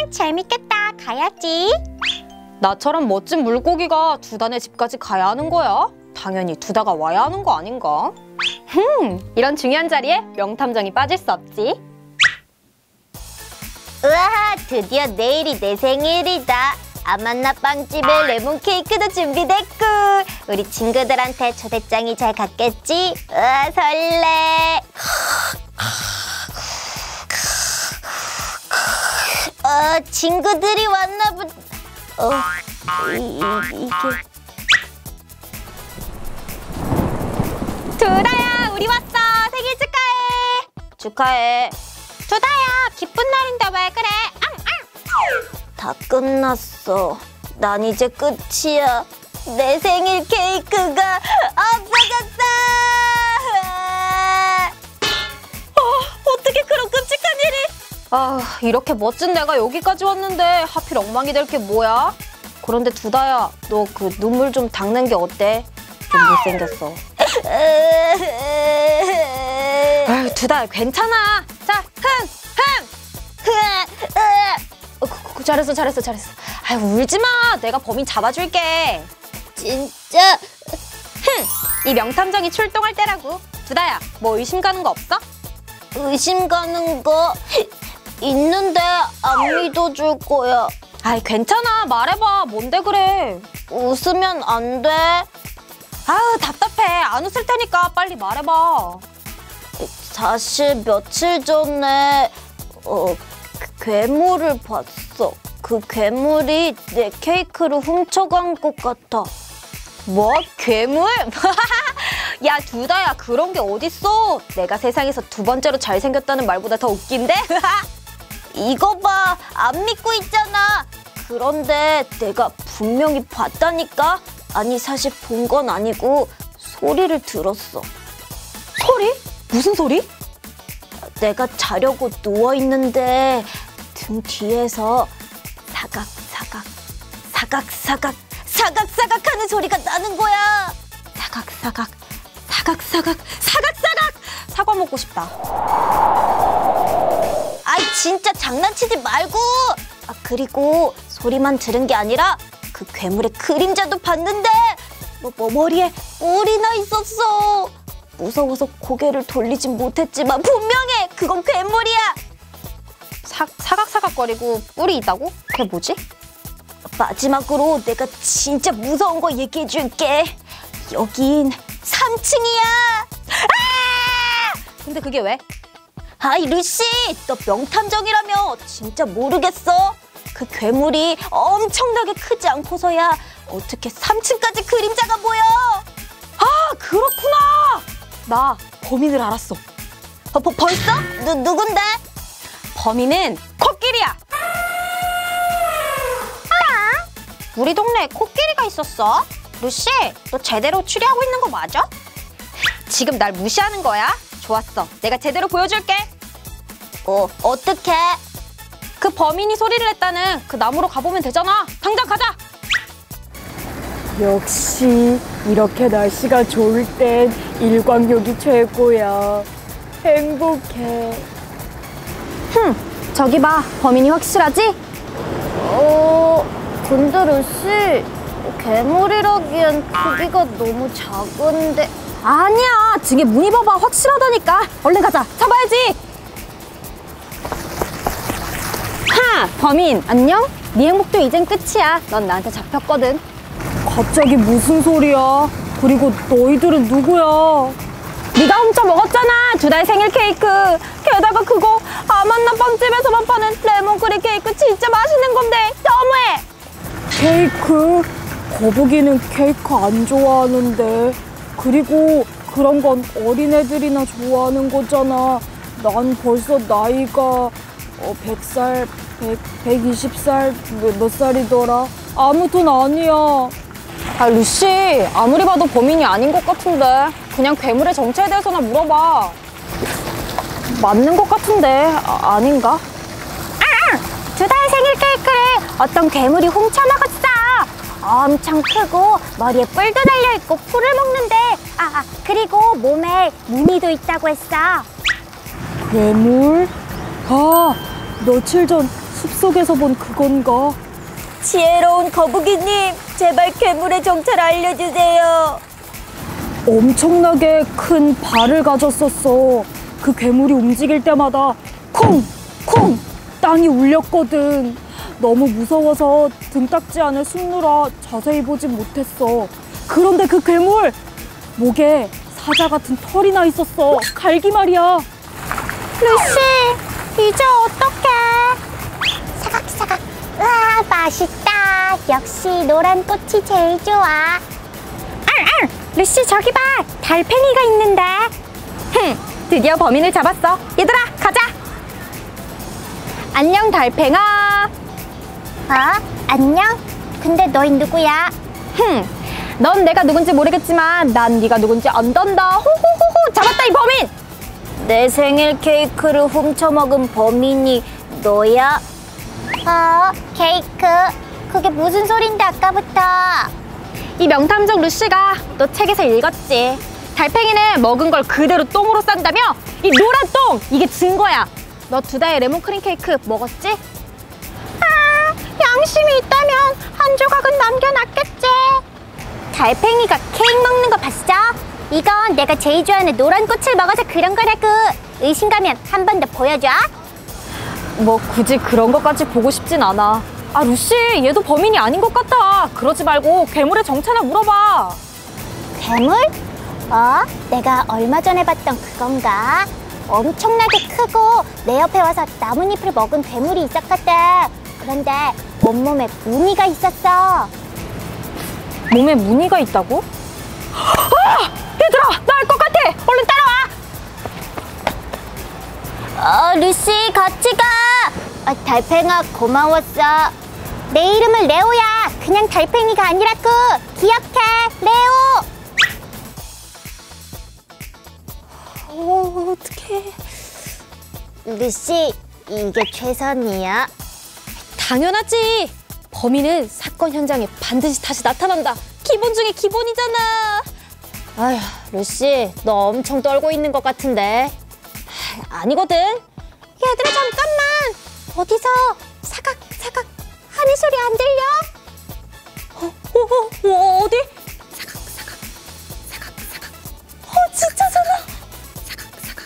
재밌겠다. 가야지. 나처럼 멋진 물고기가 두단의 집까지 가야 하는 거야? 당연히 두다가 와야 하는 거 아닌가? 이런 중요한 자리에 명탐정이 빠질 수 없지. 우와, 드디어 내일이 내 생일이다. 아만나 빵집에 레몬 케이크도 준비됐고 우리 친구들한테 초대장이 잘 갔겠지? 우와, 설레. 친구들이 왔나 보다. 이게... 두다야, 우리 왔어. 생일 축하해. 축하해. 두다야, 기쁜 날인데 왜 그래? 다 끝났어. 난 이제 끝이야. 내 생일 케이크가 없어졌어. 어떻게 그런 끔찍한 일이? 이렇게 멋진 내가 여기까지 왔는데 하필 엉망이 될 게 뭐야? 그런데 두다야, 너 그 눈물 좀 닦는 게 어때? 좀 못생겼어. 두다야, 괜찮아. 자, 잘했어. 울지 마. 내가 범인 잡아줄게. 진짜? 이 명탐정이 출동할 때라고. 두다야, 뭐 의심 가는 거 없어? 의심 가는 거 있는데 안 믿어줄 거야. 괜찮아. 말해봐. 뭔데 그래? 웃으면 안 돼. 답답해. 안 웃을 테니까 빨리 말해봐. 사실 며칠 전에 괴물을 봤어. 그 괴물이 내 케이크를 훔쳐간 것 같아. 뭐? 괴물? 야, 두다야, 그런 게 어딨어? 내가 세상에서 두 번째로 잘생겼다는 말보다 더 웃긴데? 이거 봐, 안 믿고 있잖아. 그런데 내가 분명히 봤다니까? 아니, 사실 본 건 아니고 소리를 들었어. 소리? 무슨 소리? 내가 자려고 누워있는데 등 뒤에서 사각사각 하는 소리가 나는 거야. 사각. 사과 먹고 싶다. 진짜 장난치지 말고. 그리고 소리만 들은 게 아니라 그 괴물의 그림자도 봤는데 머리에 뿔이 나 있었어. 무서워서 고개를 돌리진 못했지만 분명해. 그건 괴물이야. 사각거리고 뿔이 있다고? 그게 뭐지? 마지막으로 내가 진짜 무서운 거 얘기해줄게. 여긴 3층이야. 근데 그게 왜? 루시, 너 명탐정이라며 진짜 모르겠어? 그 괴물이 엄청나게 크지 않고서야 어떻게 3층까지 그림자가 보여? 그렇구나. 나 범인을 알았어. 벌써? 누군데? 범인은 코끼리야. 우리 동네에 코끼리가 있었어. 루시, 너 제대로 추리하고 있는 거 맞아? 지금 날 무시하는 거야? 좋았어. 내가 제대로 보여줄게. 어떡해? 그 범인이 소리를 냈다는 그 나무로 가보면 되잖아. 당장 가자. 역시 이렇게 날씨가 좋을 땐 일광욕이 최고야. 행복해. 저기 봐. 범인이 확실하지? 근데 루시, 괴물이라기엔 크기가 너무 작은데. 아니야. 등에 무늬 봐봐. 확실하다니까. 얼른 가자. 잡아야지. 범인 안녕? 네 행복도 이젠 끝이야. 넌 나한테 잡혔거든. 갑자기 무슨 소리야? 그리고 너희들은 누구야? 네가 훔쳐 먹었잖아. 두다의 생일 케이크. 게다가 그거 아만나 빵집에서만 파는 레몬그릭 케이크 진짜 맛있는 건데 너무해. 케이크? 거북이는 케이크 안 좋아하는데. 그리고 그런 건 어린애들이나 좋아하는 거잖아. 난 벌써 나이가 100살, 120살, 몇 살이더라? 아무튼 아니야. 루시, 아무리 봐도 범인이 아닌 것 같은데. 그냥 괴물의 정체에 대해서나 물어봐. 맞는 것 같은데 아닌가? 두다의 생일 케이크를 어떤 괴물이 훔쳐먹었어. 엄청 크고 머리에 뿔도 달려있고 풀을 먹는데 그리고 몸에 무늬도 있다고 했어. 괴물? 며칠 전 숲속에서 본 그건가? 지혜로운 거북이님, 제발 괴물의 정체를 알려주세요. 엄청나게 큰 발을 가졌었어. 그 괴물이 움직일 때마다 쿵! 쿵! 땅이 울렸거든. 너무 무서워서 등딱지 안을 숨느라 자세히 보진 못했어. 그런데 그 괴물! 목에 사자 같은 털이 나 있었어. 갈기 말이야. 루시, 이제 어떡해? 사각사각. 우와, 맛있다. 역시 노란 꽃이 제일 좋아. 루시, 저기 봐. 달팽이가 있는데. 드디어 범인을 잡았어. 얘들아, 가자. 안녕, 달팽아. 안녕? 근데 너희 누구야? 넌 내가 누군지 모르겠지만 난 네가 누군지 안단다. 호호호호, 잡았다 이 범인. 내 생일 케이크를 훔쳐먹은 범인이 너야? 케이크? 그게 무슨 소린데 아까부터? 이 명탐정 루시가 너 책에서 읽었지. 달팽이는 먹은 걸 그대로 똥으로 싼다며? 이 노란 똥! 이게 증거야. 너 두다의 레몬크림 케이크 먹었지? 양심이 있다면 한 조각은 남겨놨겠지. 달팽이가 케이크 먹는 거 봤어? 이건 내가 제일 좋아하는 노란 꽃을 먹어서 그런 거라고. 의심 가면 한 번 더 보여줘. 뭐 굳이 그런 것까지 보고 싶진 않아. 루시, 얘도 범인이 아닌 것 같아. 그러지 말고 괴물의 정체나 물어봐. 괴물? 내가 얼마 전에 봤던 그건가? 엄청나게 크고 내 옆에 와서 나뭇잎을 먹은 괴물이 있었거든. 그런데 온몸에 무늬가 있었어. 몸에 무늬가 있다고? 얘들아, 나 알 것 같아. 얼른 따라와. 루시, 같이 가. 달팽아, 고마웠어. 내 이름은 레오야. 그냥 달팽이가 아니라고. 기억해, 레오. 어떡해. 루시, 이게 최선이야? 당연하지. 범인은 사건 현장에 반드시 다시 나타난다. 기본 중에 기본이잖아. 아휴, 루시, 너 엄청 떨고 있는 것 같은데. 아니거든. 얘들아, 잠깐만. 어디서 사각사각 하는 소리 안 들려? 어디? 사각사각. 진짜잖아. 사각사각.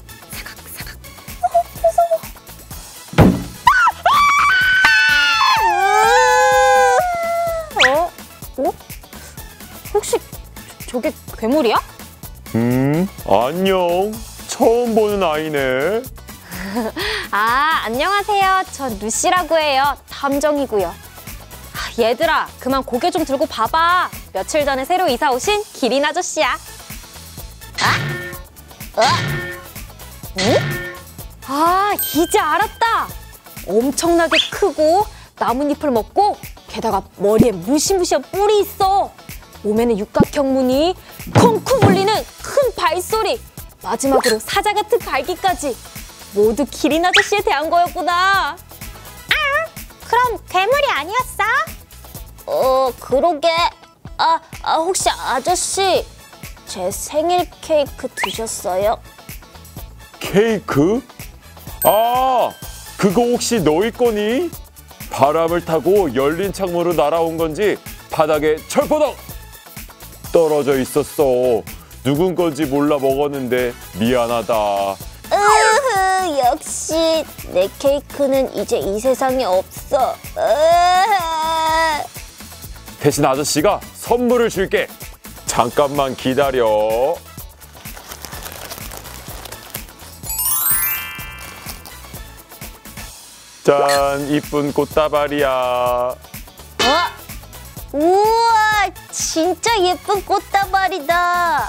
무서워. 혹시 저게 괴물이야? 안녕. 처음 보는 아이네. 안녕하세요. 전 루시라고 해요. 탐정이고요. 얘들아, 그만 고개 좀 들고 봐봐. 며칠 전에 새로 이사 오신 기린 아저씨야. 이제 알았다. 엄청나게 크고 나뭇잎을 먹고 게다가 머리에 무시무시한 뿔이 있어. 몸에는 육각형 무늬, 쿵쿵 울리는 큰 발소리, 마지막으로 사자 같은 갈기까지. 모두 기린 아저씨에 대한 거였구나. 그럼 괴물이 아니었어? 그러게. 혹시 아저씨 제 생일 케이크 드셨어요? 케이크? 그거 혹시 너희 거니? 바람을 타고 열린 창문으로 날아온 건지 바닥에 철퍼덕 떨어져 있었어. 누군 건지 몰라 먹었는데 미안하다. 역시 내 케이크는 이제 이 세상에 없어. 대신 아저씨가 선물을 줄게. 잠깐만 기다려. 짠, 이쁜 꽃다발이야. 우와, 진짜 예쁜 꽃다발이다.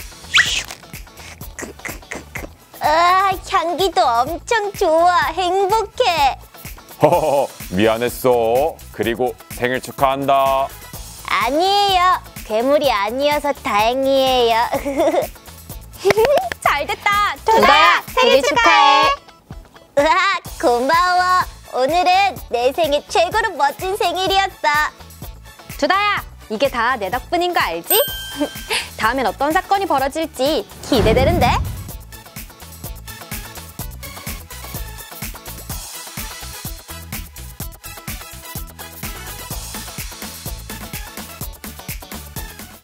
향기도 엄청 좋아. 행복해. 허허허, 미안했어. 그리고 생일 축하한다. 아니에요. 괴물이 아니어서 다행이에요. 잘됐다. 두다야, 생일 축하해. 우와, 고마워. 오늘은 내 생애 최고로 멋진 생일이었어. 두다야, 이게 다 내 덕분인 거 알지? 다음엔 어떤 사건이 벌어질지 기대되는데?